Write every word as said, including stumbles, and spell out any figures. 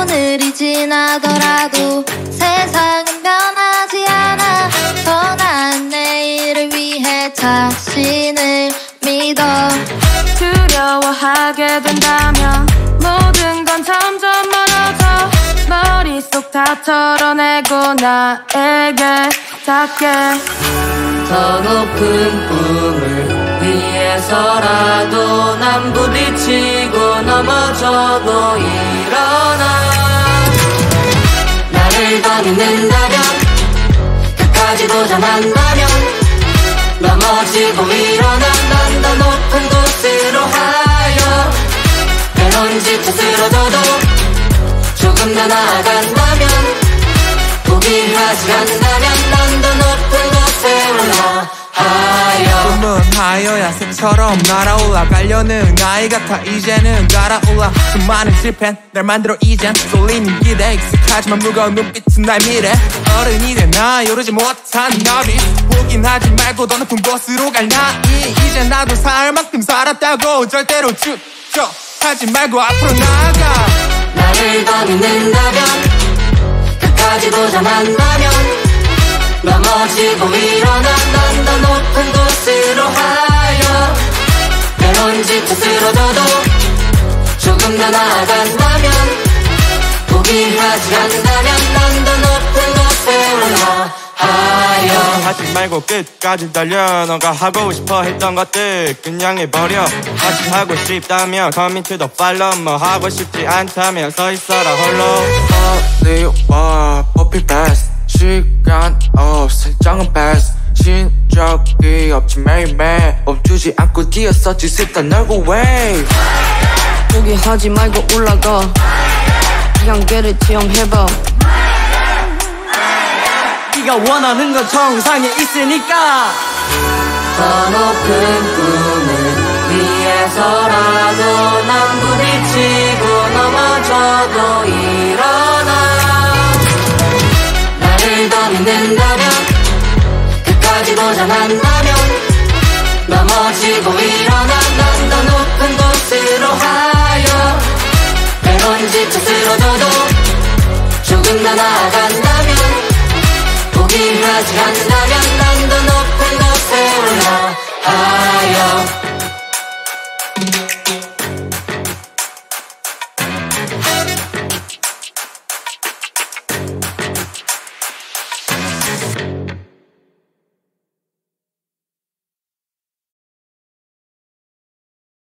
오늘이 지나더라도 세상은 변하지 않아. 더 나은 내일을 위해 자신을 믿어. 두려워하게 된다면 모든 건 점점 멀어져. 머릿속 다 털어내고 나에게 닿게. 더 높은 꿈을 위해서라도 난 부딪히고 넘어져도 일어나. 나를 더 믿는다면, 끝까지 도전한다면, 넘어지고 일어나. 난 더 높은 곳으로 하여 때론 지쳐 쓰러져도 조금 더 나아간다면, 포기하지 않는다면 난 더 높은 곳에 올라 하여. 꿈은 하여야 새처럼 날아올라. 가려는 나이 같아 이제는 갈아올라. 수많은 실패는 날 만들어 이젠 쏠리는 기대. 익숙하지만 무거운 눈빛은 날 미래. 어른이 된 나 요르지 못한 나비. 포긴 하지 말고 더 높은 곳으로 갈 나이. 이제 나도 살 만큼 살았다고 절대로 주저하지 말고 앞으로 나아가. 나를 더 믿는다면, 끝까지 도전한다면, 넘어지고 일어나. 난 더 높은 곳으로 하여 때론 지쳐 쓰러져도 조금 더 나아간다면, 포기하지 않는다면 난 더 높은 곳에 올라 하여. 하지 말고 끝까지 달려. 너가 하고 싶어 했던 것들 그냥 해버려. 다시 하고 싶다면 come into the follow. 뭐 하고 싶지 않다면 서 있어라 홀로. 어디 와 뽑힐 패스. 시간 없어 설정은 패스. 신적이 없지 매일매일 멈추지 않고 뛰었었지 습관 넓고 웨이. 포기하지 말고 올라가. 이 한계를 체험해봐. 네가 원하는 건 정상에 있으니까.